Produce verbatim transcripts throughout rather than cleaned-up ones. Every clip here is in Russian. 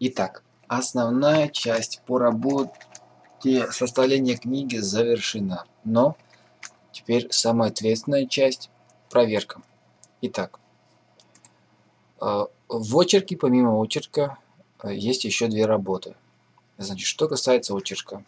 Итак, основная часть по работе составления книги завершена. Но теперь самая ответственная часть – проверка. Итак, в очерке, помимо очерка, есть еще две работы. Значит, что касается очерка,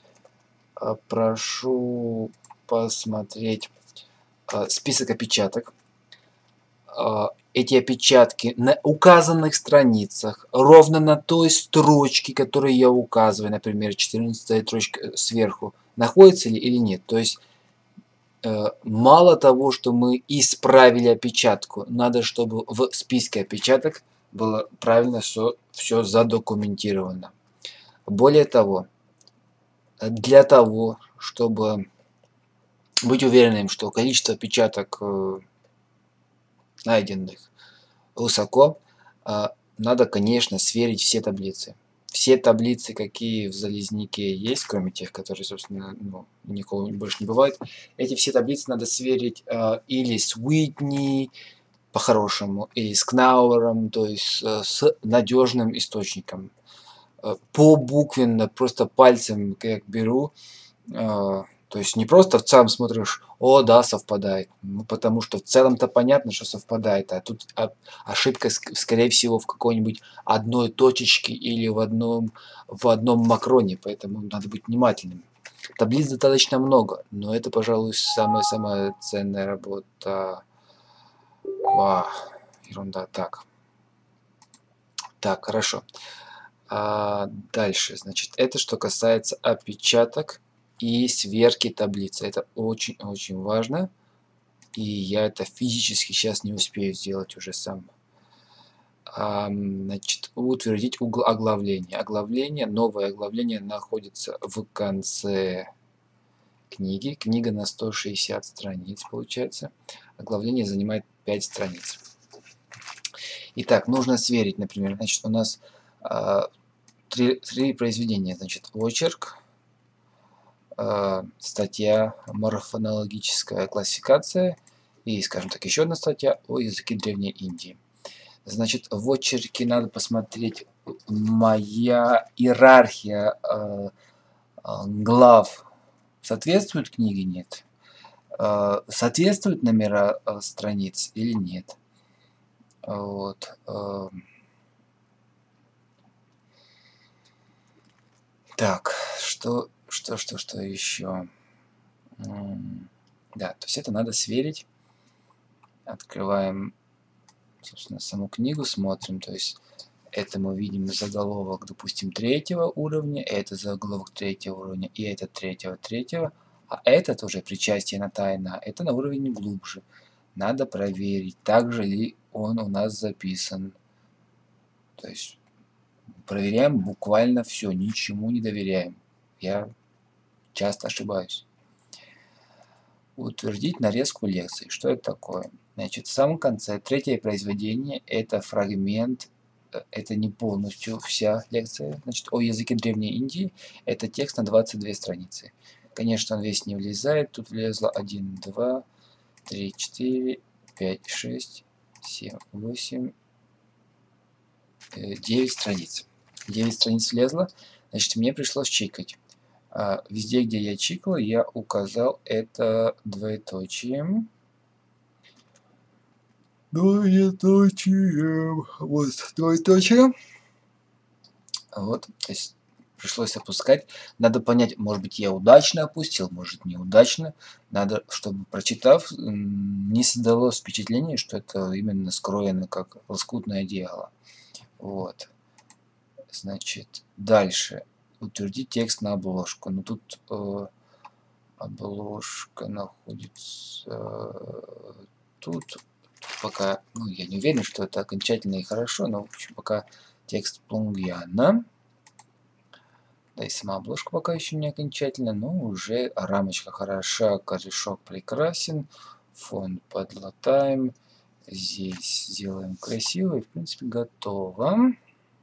прошу посмотреть список опечаток. Эти опечатки на указанных страницах, ровно на той строчке, которую я указываю, например, четырнадцатая строчка сверху, находится ли или нет. То есть, мало того, что мы исправили опечатку, надо, чтобы в списке опечаток было правильно все, все задокументировано. Более того, для того, чтобы быть уверенным, что количество опечаток найденных высоко, надо, конечно, сверить все таблицы. Все таблицы, какие в Залезняке есть, кроме тех, которые, собственно, ну, никого больше не бывает, эти все таблицы надо сверить э, или с Уитни, по-хорошему, или с Кнауэром, то есть э, с надежным источником. Э, по буквенно, просто пальцем, как беру, э, то есть не просто в целом смотришь, о, да, совпадает. Ну, потому что в целом-то понятно, что совпадает. А тут ошибка, скорее всего, в какой-нибудь одной точечке или в одном, в одном макроне. Поэтому надо быть внимательным. Таблиц достаточно много, но это, пожалуй, самая-самая ценная работа. Вау, ерунда. Так. Так, хорошо. А дальше, значит, это что касается опечаток и сверки таблицы. Это очень-очень важно. И я это физически сейчас не успею сделать уже сам. А, значит, утвердить оглавление. Оглавление, новое оглавление находится в конце книги. Книга на сто шестьдесят страниц получается. Оглавление занимает пять страниц. Итак, нужно сверить, например, значит, у нас а, три, три произведения. Значит, очерк, статья «Морфонологическая классификация» и, скажем так, еще одна статья о языке Древней Индии. Значит, в очерке надо посмотреть, моя иерархия э, глав соответствует книге, нет? Э, соответствуют номера э, страниц или нет? Вот. Э, так, что, что, что, что еще? Да, то есть это надо сверить. Открываем, собственно, саму книгу, смотрим. То есть это мы видим заголовок, допустим, третьего уровня, это заголовок третьего уровня, и это третьего, третьего. А этот уже причастие на тайна, это на уровень глубже. Надо проверить, так же ли он у нас записан. То есть проверяем буквально все, ничему не доверяем. Я часто ошибаюсь. Утвердить нарезку лекций. Что это такое? Значит, в самом конце третье произведение – это фрагмент, это не полностью вся лекция. Значит, о языке Древней Индии – это текст на двадцать две страницы. Конечно, он весь не влезает. Тут влезло один, два, три, четыре, пять, шесть, семь, восемь, девять страниц. девять страниц влезло. Значит, мне пришлось чикать. А везде, где я чикал, я указал это двоеточием. Двоеточием. Вот, двоеточие. Вот, то есть пришлось опускать. Надо понять, может быть, я удачно опустил, может, неудачно. Надо, чтобы, прочитав, не создалось впечатление, что это именно скроено как лоскутное дело. Вот. Значит, дальше. Утвердить текст на обложку. Но тут э, обложка находится э, тут. Тут пока, ну, я не уверен, что это окончательно и хорошо, но, в общем, пока текст Плунгьяна. Да и сама обложка пока еще не окончательно, но уже рамочка хороша, корешок прекрасен, фон подлатаем. Здесь сделаем красиво и, в принципе, готово.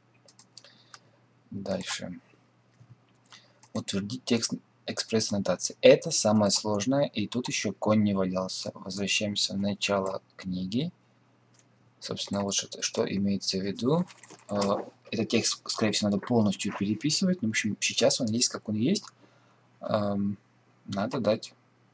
Дальше. Утвердить текст экспресс-аннотации. Это самое сложное, и тут еще конь не валялся. Возвращаемся в начало книги. Собственно, вот что, что имеется в виду. этот текст, скорее всего, надо полностью переписывать. Ну, в общем, сейчас он есть, как он есть. Эм, надо дать...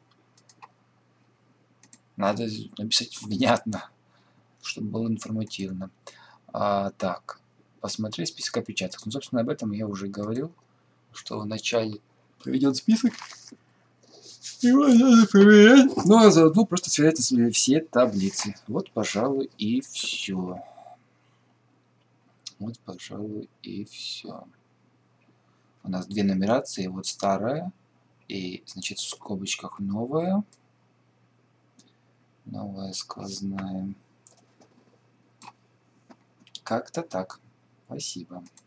Надо написать внятно, чтобы было информативно. А, так, посмотреть список опечаток. Ну, собственно, об этом я уже говорил, что вначале проведен список. Его надо проверять. Ну, а заодно просто сверять все таблицы. Вот, пожалуй, и все. Вот, пожалуй, и все. У нас две нумерации. Вот старая. И, значит, в скобочках новая. Новая сквозная. Как-то так. Спасибо.